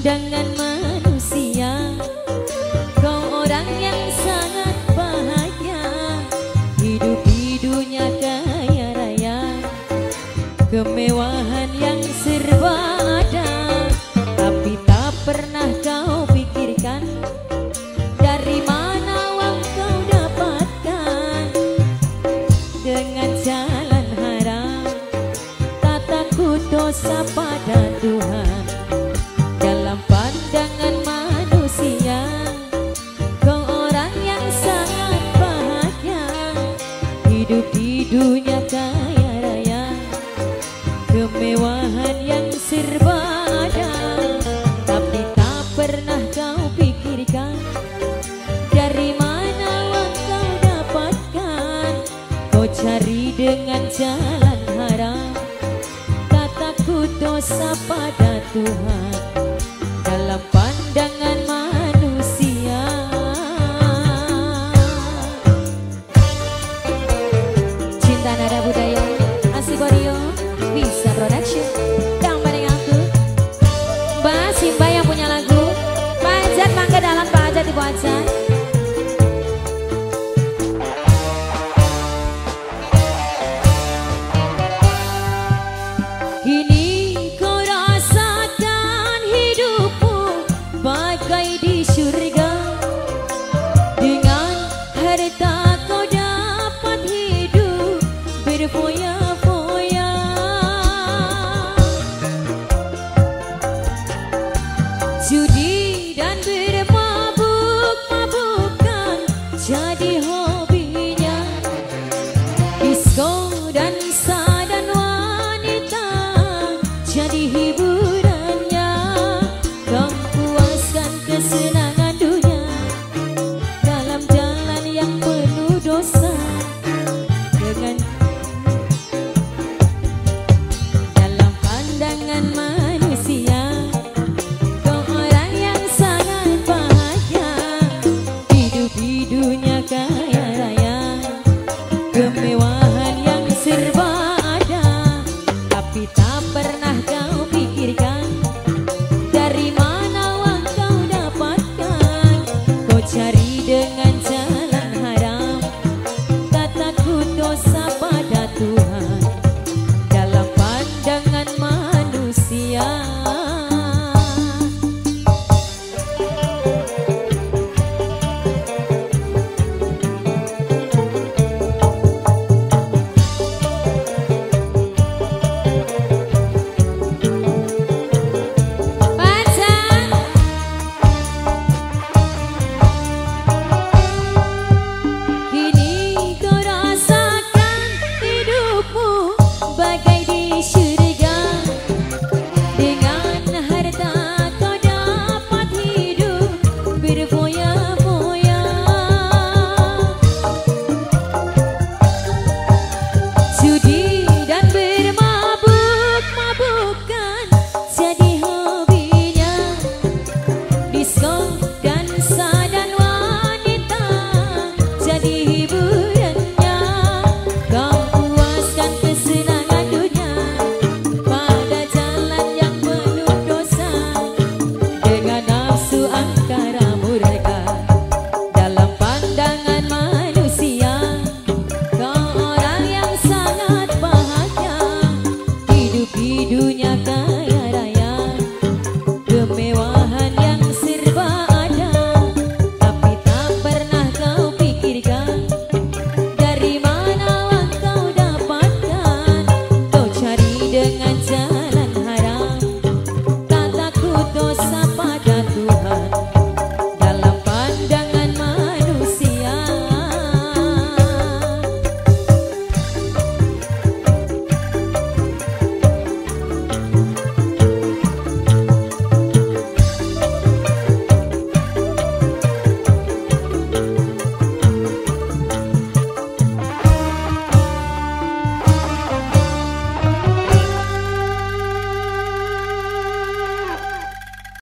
pandangan manusia, kau orang yang sangat bahagia, hidup di dunia kaya raya, kemewahan yang serba ada. Tapi tak pernah kau pikirkan dari mana uang kau dapatkan. Dengan jalan haram, tak takut dosa pada Tuhan. Dalam pandangan manusia, kau orang yang sangat bahagia, hidup di dunia kaya raya, kemewahan yang serba ada. Tapi tak pernah kau pikirkan dari mana uang kau dapatkan. Kau cari dengan jalan haram, tak takut dosa pada Tuhan. Dalam pandangan manusia, cinta nada budaya Asiborio bisa production. Yang paling aku Mbak Simba yang punya lagu Pak Ajat, mangga dalam Pak Ajat, Ibu Ajat. Kini kau rasakan hidupmu bagai di surga. Dengan harta kau dapat hidup berfoya-foya. Judi dan bermabuk-mabukan jadi hobinya. Disko, dansa dan wanita jadi hiburannya. Kau puaskan kesenangan dunia dalam jalan yang penuh dosa. Dengan dalam pandangan manusia, kau orang yang sangat bahagia, hidup di dunia kaya raya, kemewahan